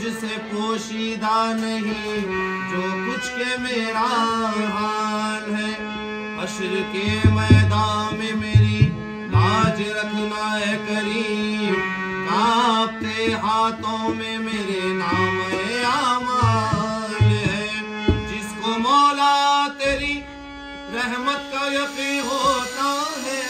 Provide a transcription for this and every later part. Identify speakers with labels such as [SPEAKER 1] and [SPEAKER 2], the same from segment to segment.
[SPEAKER 1] मुझसे पोशीदा नहीं जो कुछ के मेरा हाल है। हश्र के मैदान में मेरी लाज रखना है करीम, कांपते हाथों में मेरे नाम आमाल है। जिसको मौला तेरी रहमत का यकीन होता है,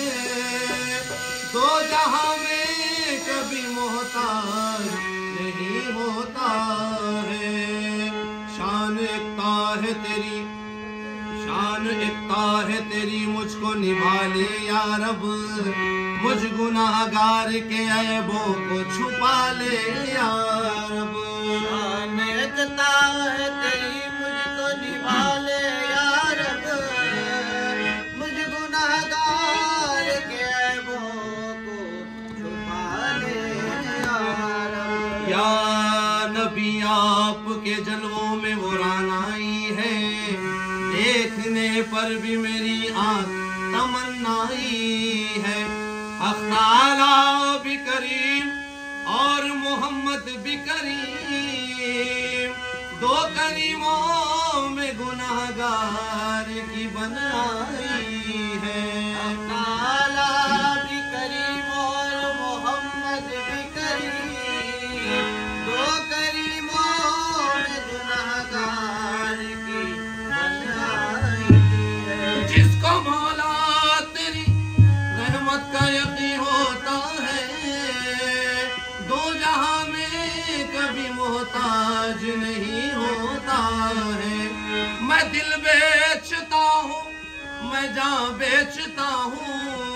[SPEAKER 1] दो जहां में कभी मोहताज नहीं होता है। शान इक्ता है तेरी, शान इक्ता है तेरी, मुझको निभा ले या रब, मुझ गुनाहगार के ऐबों को छुपा ले या रब।
[SPEAKER 2] शान इक्ता है तेरी, मुझको निभा ले या रब, मुझ गुनाहगार के ऐबों को छुपा ले या रब।
[SPEAKER 1] या नबी आपके जलवों में वो रानाई है, देखने पर भी मेरी आंख तमन्नाई है। हक़ ताला भी करीम और मोहम्मद भी करीम, दो करीमों में गुनाहगार की बनाई है।
[SPEAKER 2] हक़ ताला भी करीम और मोहम्मद भी करीम, दो करीमों में गुनाहगार की बनाई है।
[SPEAKER 1] जिसको मौला तेरी रहमत का यकीन होता है, दो जहां में कभी मोहताज नहीं होता है। मैं दिल बेचता हूँ, मैं जान बेचता हूँ,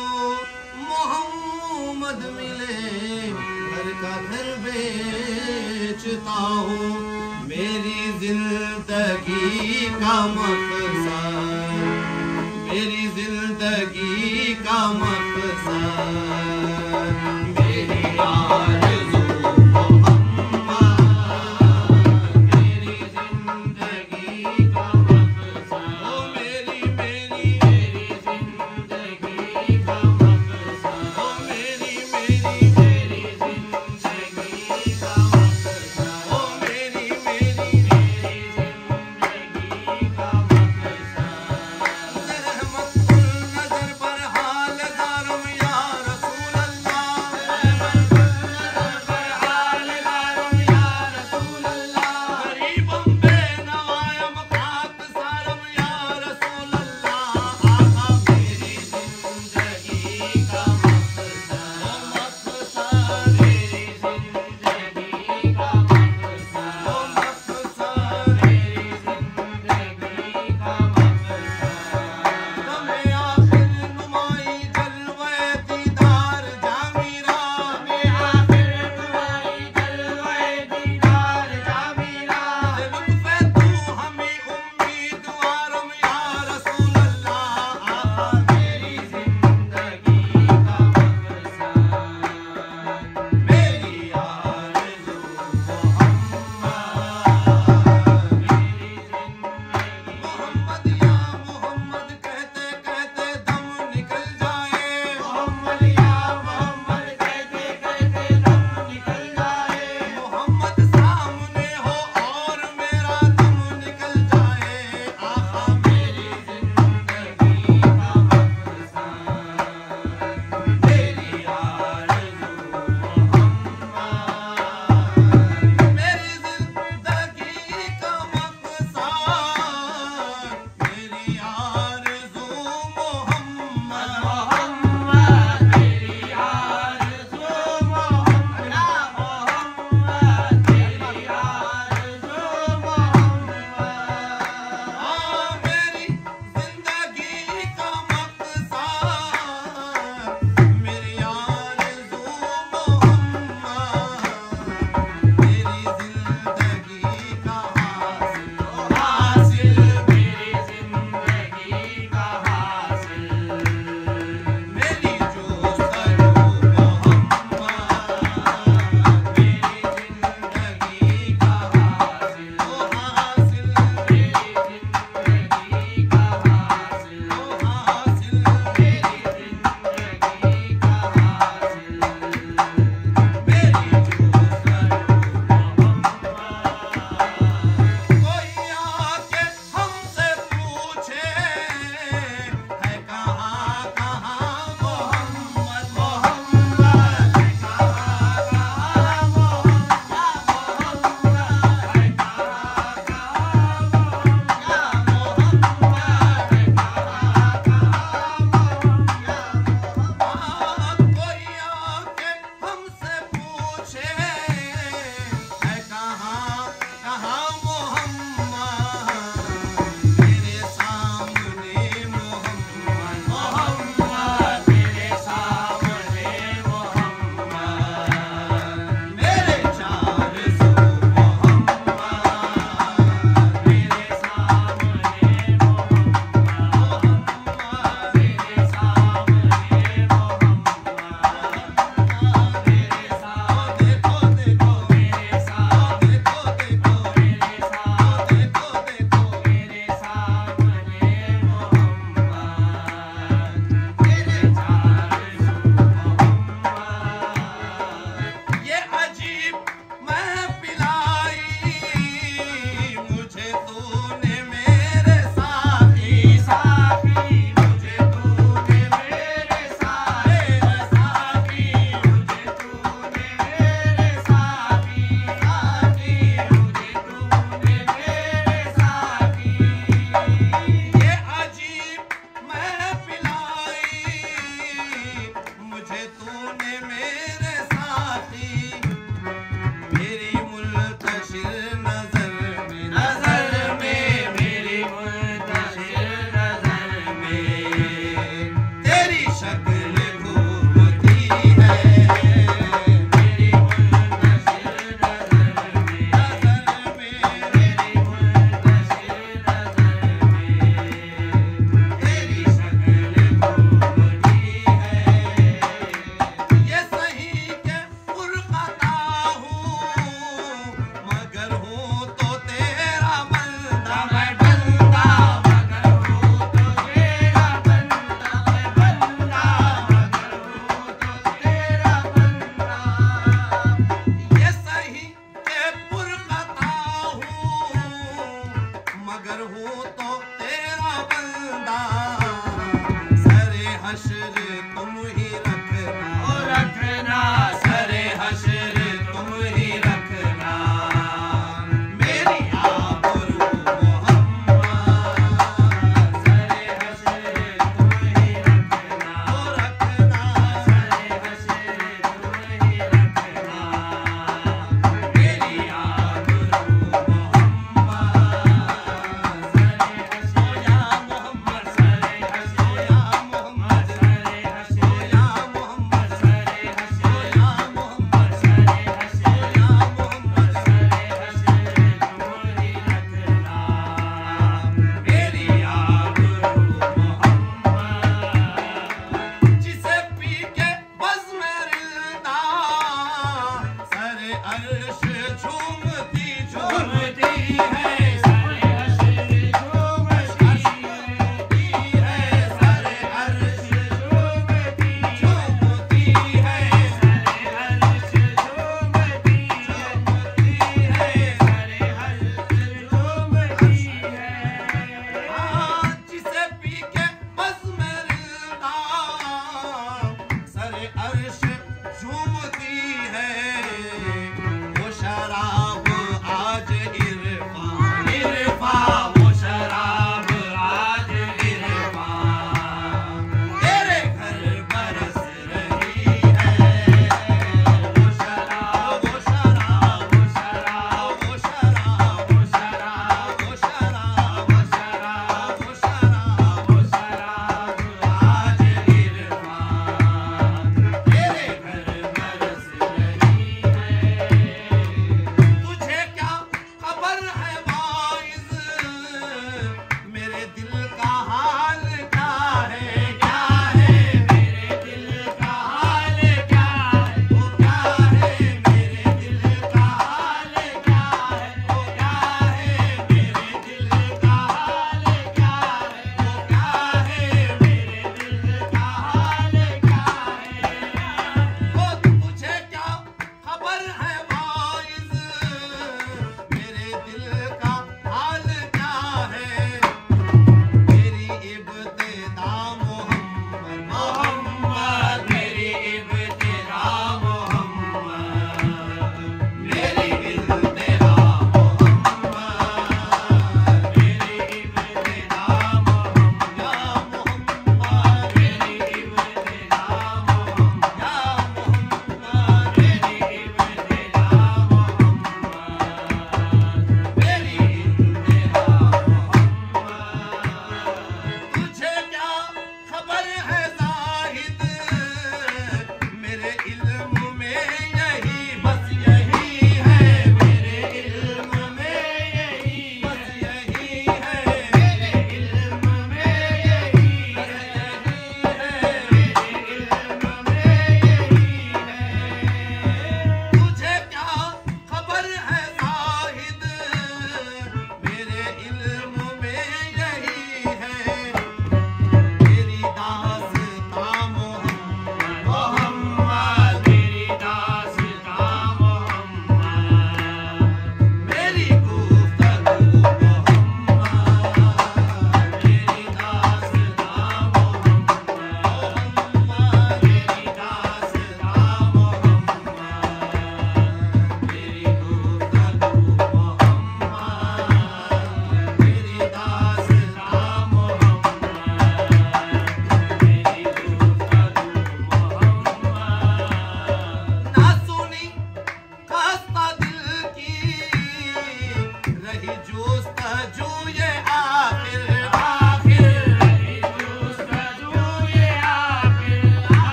[SPEAKER 1] मोहम्मद मिले घर का घर बेचता हूँ। मेरी जिंदगी का मकसद